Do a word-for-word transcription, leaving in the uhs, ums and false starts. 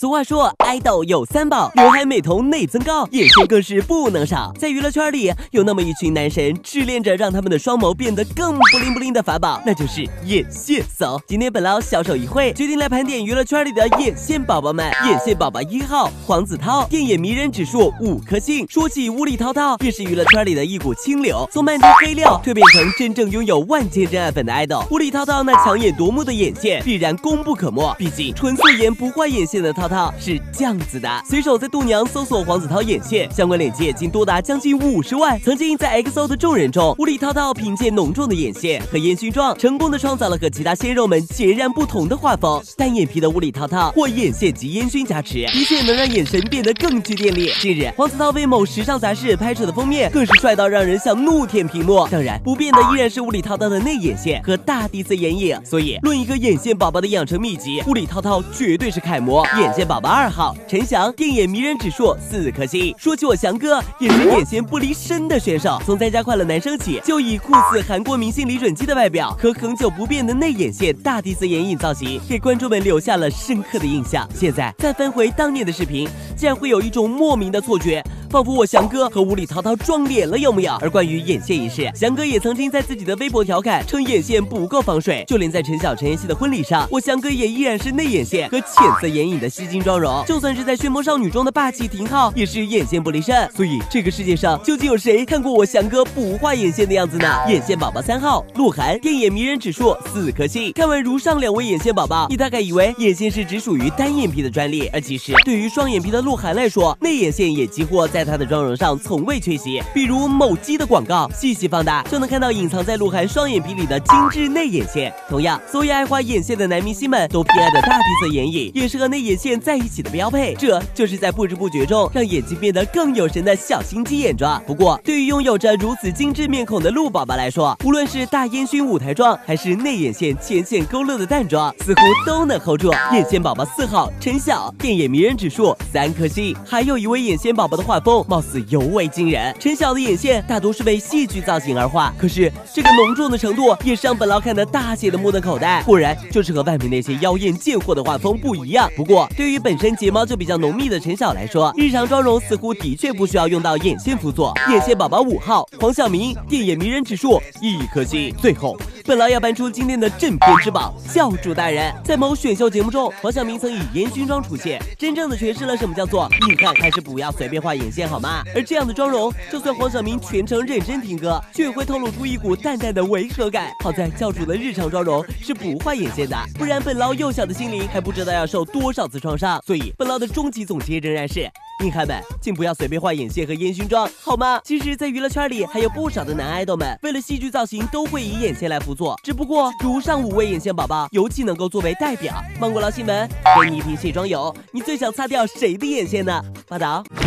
俗话说，爱豆有三宝，刘海、美瞳、内增高，眼线更是不能少。在娱乐圈里，有那么一群男神，炽恋着让他们的双眸变得更不灵不灵的法宝，那就是眼线骚。今天本捞小手一挥，决定来盘点娱乐圈里的眼线宝宝们。眼线宝宝一号黄子韬，电眼迷人指数五颗星。说起无理涛涛，也是娱乐圈里的一股清流，从满地黑料蜕变成真正拥有万千真爱粉的爱豆。无理涛涛那抢眼夺目的眼线，必然功不可没。毕竟纯素颜不画眼线的涛涛是这样子的。随手在度娘搜索黄子韬眼线，相关链接竟多达将近五十万。曾经在 X O 的众人中，无理涛涛凭借浓重的眼线和烟熏妆，成功的创造了和其他鲜肉们截然不同的画风。单眼皮的无理涛涛或眼线及烟熏加持，的确能让眼神变得更具电力。近日，黄子韬为某时尚杂志拍摄的封面，更是帅到让人想怒舔屏幕。当然，不变的依然是无理涛涛的内眼线和大地色眼影。所以，论一个眼线宝宝的养成秘籍，无理涛涛绝对是楷模。眼线宝宝二号陈翔，电眼迷人指数四颗星。说起我翔哥，也是眼线不离身的选手，从在家快乐男生起，就以酷似韩国明星李准基的外表和恒久不变的内眼线、大地色眼影造型，给观众们留下了深刻的印象。现在再翻回当年的视频，竟然会有一种莫名的错觉，仿佛我翔哥和无理涛涛撞脸了，有没有？而关于眼线一事，翔哥也曾经在自己的微博调侃，称眼线不够防水。就连在陈晓、陈妍希的婚礼上，我翔哥也依然是内眼线和浅色眼影的吸睛妆容。就算是在《旋风少女》中的霸气廷浩，也是眼线不离身。所以这个世界上究竟有谁看过我翔哥不画眼线的样子呢？眼线宝宝三号鹿晗，电眼迷人指数四颗星。看完如上两位眼线宝宝，你大概以为眼线是只属于单眼皮的专利，而其实对于双眼皮的鹿晗来说，内眼线也几乎在他的妆容上从未缺席。比如某机的广告，细细放大就能看到隐藏在鹿晗双眼皮里的精致内眼线。同样，所有爱画眼线的男明星们都偏爱的大地色眼影，也是和内眼线在一起的标配。这就是在不知不觉中让眼睛变得更有神的小心机眼妆。不过，对于拥有着如此精致面孔的鹿宝宝来说，无论是大烟熏舞台妆，还是内眼线浅显勾勒的淡妆，似乎都能 hold 住。眼线宝宝四号陈晓，电眼迷人指数三颗星。还有一位眼线宝宝的画风貌似尤为惊人。陈晓的眼线大多是为戏剧造型而画，可是这个浓重的程度也是让本捞看得大写的目瞪口呆。果然就是和外面那些妖艳贱货的画风不一样。不过对于本身睫毛就比较浓密的陈晓来说，日常妆容似乎的确不需要用到眼线辅佐。眼线宝宝五号黄晓明，电眼迷人指数一颗星。最后，本捞要搬出今天的镇边之宝教主大人。在某选秀节目中，黄晓明曾以烟熏妆出现，真正的诠释了什么叫做你看还是不要随便画眼线好吗？而这样的妆容，就算黄晓明全程认真听歌，却会透露出一股淡淡的违和感。好在教主的日常妆容是不画眼线的，不然本捞幼小的心灵还不知道要受多少次创伤。所以本捞的终极总结仍然是，硬汉们请不要随便画眼线和烟熏妆好吗？其实在娱乐圈里还有不少的男爱豆们为了戏剧造型都会以眼线来辅佐，只不过如上五位眼线宝宝尤其能够作为代表。芒果捞新闻给你一瓶卸妆油，你最想擦掉谁的眼线呢？报道。